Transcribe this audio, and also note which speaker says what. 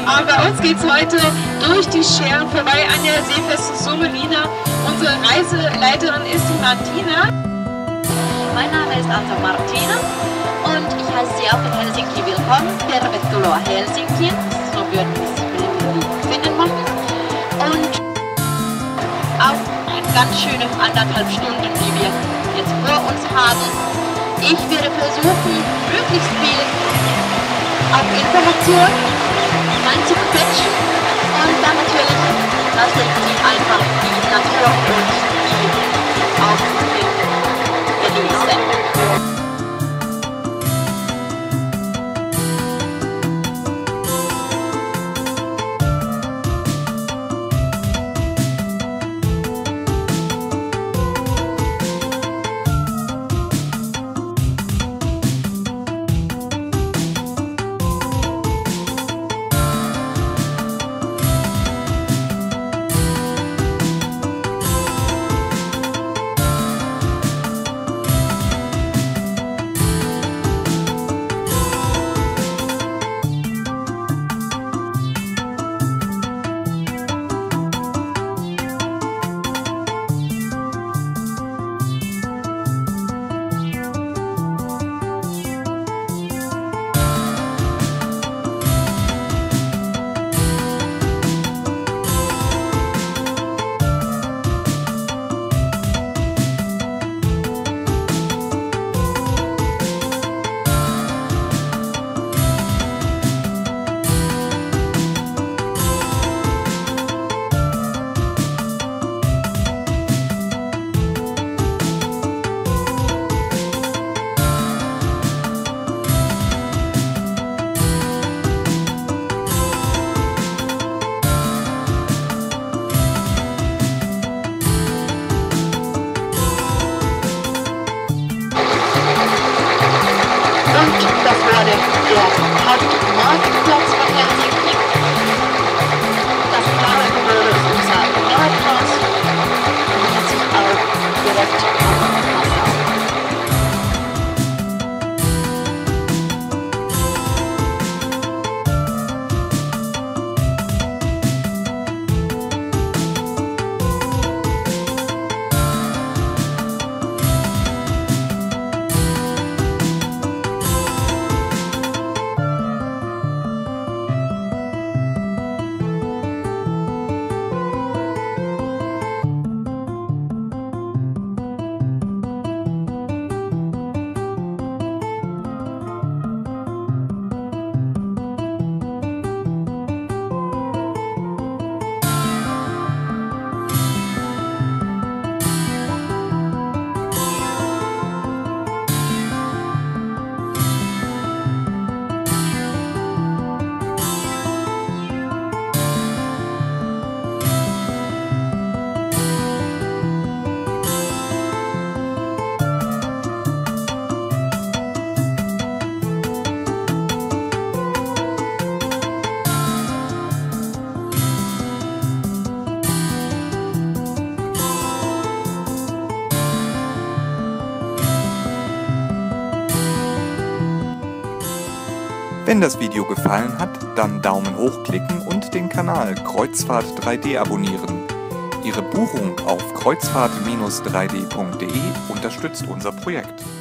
Speaker 1: Aber bei uns geht es heute durch die Scheren vorbei an der Seefeste Suomenlinna. Unsere Reiseleiterin ist die Martina.
Speaker 2: Mein Name ist also Martina und ich heiße Sie auch in Helsinki willkommen. Tervetuloa Helsinkiin, so würden wir es finden machen. Und auch eine ganz schöne 1,5 Stunden, die wir jetzt vor uns haben. Ich werde versuchen, möglichst viel auf Information reinzuquetschen und dann natürlich lasse ich Sie einfach die Natur und die Aussicht genießen. Der Hauptmarktplatz von Helsinki. Das blaue Gebäude ist unser Rathaus und hat sich auch direkt am Wasser.
Speaker 3: Wenn das Video gefallen hat, dann Daumen hoch klicken und den Kanal Kreuzfahrt 3D abonnieren. Ihre Buchung auf kreuzfahrt-3d.de unterstützt unser Projekt.